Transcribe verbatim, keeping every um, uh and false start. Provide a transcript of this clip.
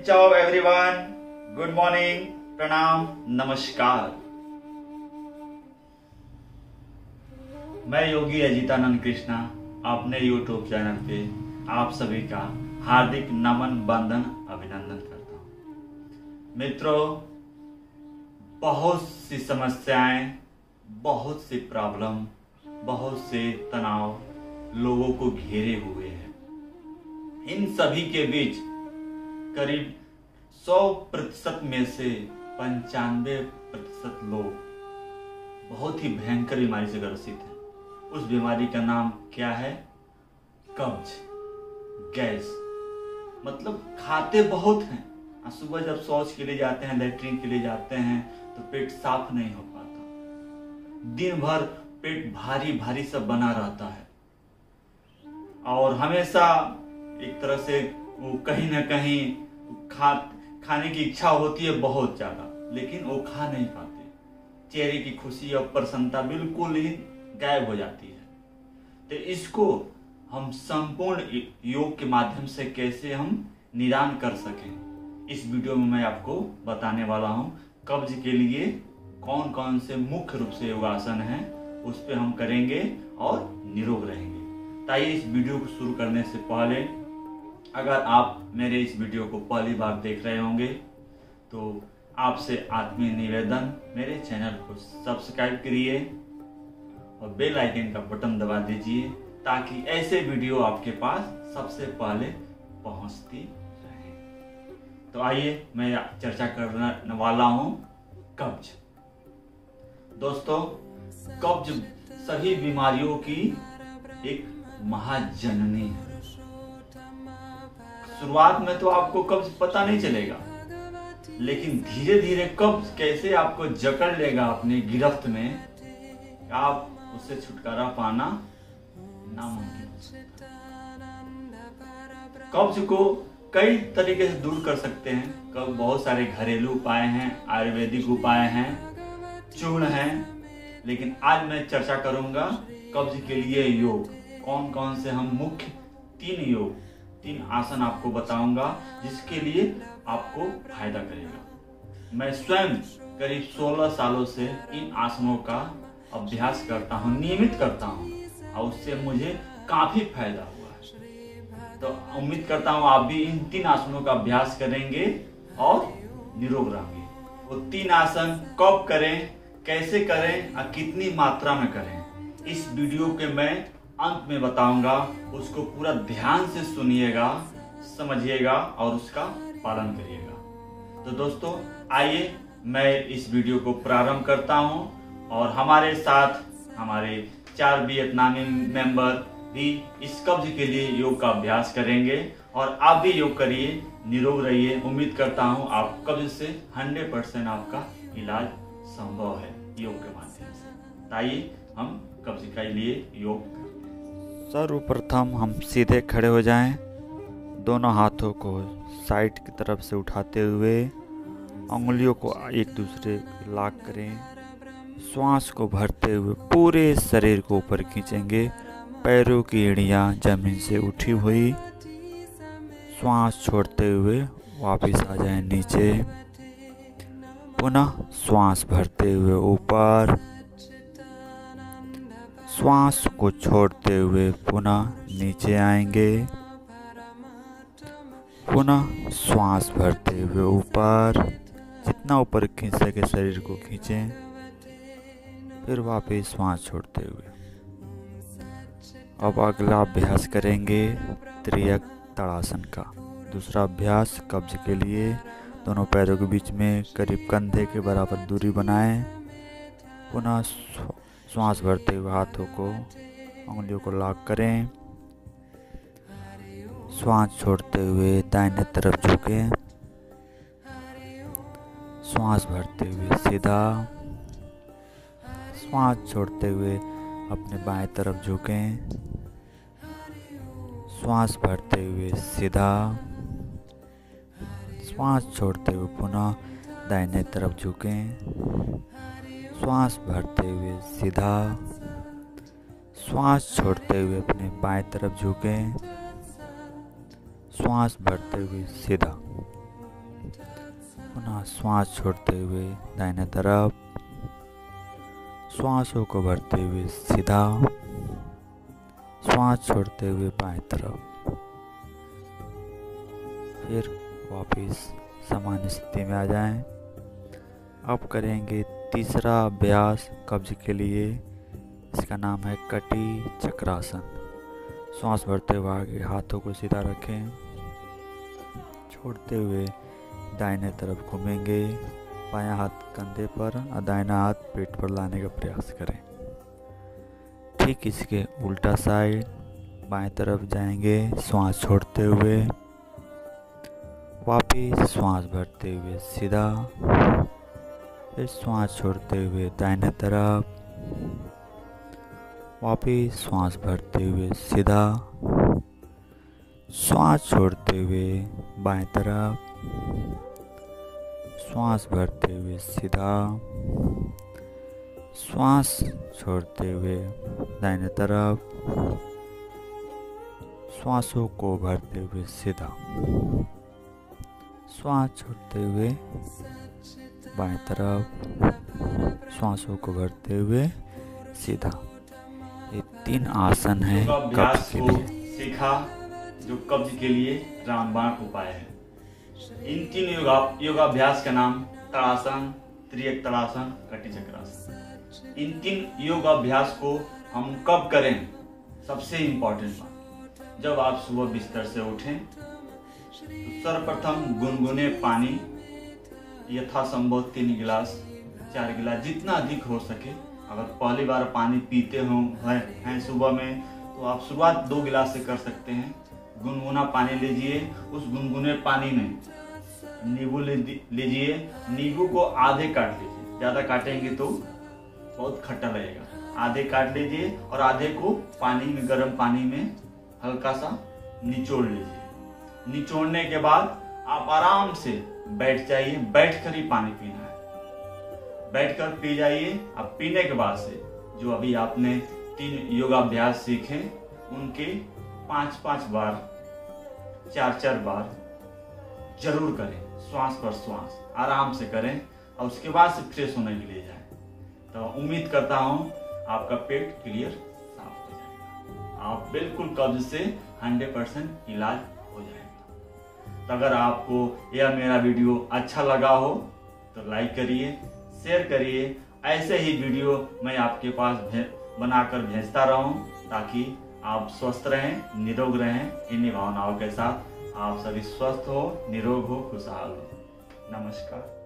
चाओ everyone, good morning, प्रणाम, नमस्कार। मैं योगी अजितानंद कृष्णा अपने यूट्यूब चैनल पे आप सभी का हार्दिक नमन, वंदन, अभिनंदन करता हूँ। मित्रों, बहुत सी समस्याएं, बहुत सी प्रॉब्लम, बहुत से तनाव लोगों को घेरे हुए हैं। इन सभी के बीच करीब सौ प्रतिशत में से पंचानवे प्रतिशत लोग बहुत ही भयंकर बीमारी से ग्रसित हैं। उस बीमारी का नाम क्या है? कब्ज, गैस। मतलब खाते बहुत हैं, सुबह जब शौच के लिए जाते हैं, लेटरिन के लिए जाते हैं तो पेट साफ नहीं हो पाता। दिन भर पेट भारी भारी सा बना रहता है और हमेशा एक तरह से वो कहीं ना कहीं खा खाने की इच्छा होती है बहुत ज्यादा, लेकिन वो खा नहीं पाते। चेहरे की खुशी और प्रसन्नता बिल्कुल ही गायब हो जाती है। तो इसको हम संपूर्ण योग के माध्यम से कैसे हम निदान कर सकें, इस वीडियो में मैं आपको बताने वाला हूं। कब्ज के लिए कौन कौन से मुख्य रूप से योगासन हैं उस पर हम करेंगे और निरोग रहेंगे। ताकि इस वीडियो को शुरू करने से पहले, अगर आप मेरे इस वीडियो को पहली बार देख रहे होंगे तो आपसे आत्मीय निवेदन, मेरे चैनल को सब्सक्राइब करिए और बेल आइकन का बटन दबा दीजिए ताकि ऐसे वीडियो आपके पास सबसे पहले पहुंचती रहे। तो आइए मैं चर्चा करने वाला हूं कब्ज। दोस्तों, कब्ज सभी बीमारियों की एक महाजननी है। शुरुआत में तो आपको कब्ज पता नहीं चलेगा, लेकिन धीरे धीरे कब्ज कैसे आपको जकड़ लेगा अपने गिरफ्त में, आप उससे छुटकारा पाना नामुमकिन। कब्ज को कई तरीके से दूर कर सकते हैं। कब बहुत सारे घरेलू उपाय हैं, आयुर्वेदिक उपाय हैं, चूर्ण हैं, लेकिन आज मैं चर्चा करूंगा कब्ज के लिए योग। कौन कौन से हम मुख्य तीन योग, तीन आसन आपको बताऊंगा जिसके लिए आपको फायदा करेगा। मैं स्वयं करीब सोलह सालों से इन आसनों का अभ्यास करता हूं, नियमित करता हूं और उससे मुझे काफी फायदा हुआ है। तो उम्मीद करता हूं आप भी इन तीन आसनों का अभ्यास करेंगे और निरोग रहेंगे। वो तीन आसन कब करें, कैसे करें और कितनी मात्रा में करें, इस वीडियो के मैं अंत में बताऊंगा। उसको पूरा ध्यान से सुनिएगा, समझिएगा और उसका पालन करिएगा। तो दोस्तों, आइए मैं इस वीडियो को प्रारंभ करता हूं और हमारे साथ हमारे चार वियतनामी मेंबर भी इस कब्ज के लिए योग का अभ्यास करेंगे और आप भी योग करिए, निरोग रहिए। उम्मीद करता हूं आप कब्ज से हंड्रेड परसेंट आपका इलाज संभव है योग के माध्यम से। आइए हम कब्ज के लिए योग। सर्वप्रथम हम सीधे खड़े हो जाएं, दोनों हाथों को साइड की तरफ से उठाते हुए उंगलियों को एक दूसरे को लॉक करें। श्वास को भरते हुए पूरे शरीर को ऊपर खींचेंगे। पैरों की एड़ियां जमीन से उठी हुई, श्वास छोड़ते हुए वापस आ जाएं नीचे। पुनः श्वास भरते हुए ऊपर, श्वास को छोड़ते हुए पुनः नीचे आएंगे। पुनः श्वास भरते हुए ऊपर, जितना ऊपर खींच सके शरीर को खींचें, फिर वापस श्वास छोड़ते हुए। अब अगला अभ्यास करेंगे त्रियक ताड़ासन का। दूसरा अभ्यास कब्ज के लिए दोनों पैरों के बीच में करीब कंधे के बराबर दूरी बनाएं। पुनः श्वास भरते हुए हाथों को, उंगलियों को लॉक करें। श्वास छोड़ते हुए दाहिने तरफ झुकें। श्वास भरते हुए सीधा, श्वास छोड़ते हुए अपने बाएं तरफ झुकें। श्वास भरते हुए सीधा, श्वास छोड़ते हुए पुनः दाहिने तरफ झुकें। श्वास भरते हुए सीधा, श्वास छोड़ते हुए अपने बाएं तरफ झुकें। श्वास भरते हुए सीधा। श्वास छोड़ते हुए दाहिने तरफ, श्वासों को भरते हुए सीधा, श्वास छोड़ते हुए बाएं तरफ। फिर वापस सामान्य स्थिति में आ जाएं। अब करेंगे तीसरा अभ्यास कब्ज के लिए। इसका नाम है कटी चक्रासन। श्वास भरते हुए आगे हाथों को सीधा रखें, छोड़ते हुए दाहिने तरफ घूमेंगे। बायां हाथ कंधे पर और दाहिना हाथ पेट पर लाने का प्रयास करें। ठीक इसके उल्टा साइड बाएं तरफ जाएंगे, श्वास छोड़ते हुए, वापिस श्वास भरते हुए सीधा, फिर श्वास छोड़ते हुए दाहिने तरफ, वापिस श्वास भरते हुए सीधा, श्वास छोड़ते हुए बाएं तरफ, श्वास भरते हुए सीधा, श्वास छोड़ते हुए दाहिने तरफ, श्वासों को भरते हुए सीधा, श्वास छोड़ते हुए बाएं तरफ, श्वासों को भरते हुए सीधा। ये तीन आसन हैं कब्ज के लिए। सीखा जो कब्ज के लिए रामबाण उपाय है। इन तीन योगा योगाभ्यास का नाम ताड़ासन, त्रियक ताड़ासन, कटी चक्रासन। इन तीन योगाभ्यास को हम कब करें? सबसे इम्पोर्टेंट बात, जब आप सुबह बिस्तर से उठें तो सर्वप्रथम गुनगुने पानी यथासंभव तीन गिलास, चार गिलास, जितना अधिक हो सके। अगर पहली बार पानी पीते हो हैं सुबह में तो आप शुरुआत दो गिलास से कर सकते हैं। गुनगुना पानी लीजिए, उस गुनगुने पानी में नींबू लीजिए, नींबू को आधे काट लीजिए, ज़्यादा काटेंगे तो बहुत खट्टा लगेगा। आधे काट लीजिए और आधे को पानी में, गर्म पानी में हल्का सा निचोड़ लीजिए। निचोड़ने के बाद आप आराम से बैठ जाइए, बैठकर ही पानी पीना है। बैठकर पी जाइए। अब पीने के बाद से जो अभी आपने तीन योगाभ्यास सीखे उनके पांच पांच बार, चार चार बार जरूर करें। श्वास पर श्वास आराम से करें और उसके बाद से फ्रेश होने के लिए जाएं। तो उम्मीद करता हूं आपका पेट क्लियर साफ हो जाएगा, आप बिल्कुल कब्ज से हंड्रेड परसेंट इलाज हो जाएगा। तो अगर आपको यह मेरा वीडियो अच्छा लगा हो तो लाइक करिए, शेयर करिए। ऐसे ही वीडियो मैं आपके पास भे, बनाकर भेजता रहूं ताकि आप स्वस्थ रहें, निरोग रहें। इन्हीं भावनाओं के साथ आप सभी स्वस्थ हो, निरोग हो, खुशहाल हो। नमस्कार।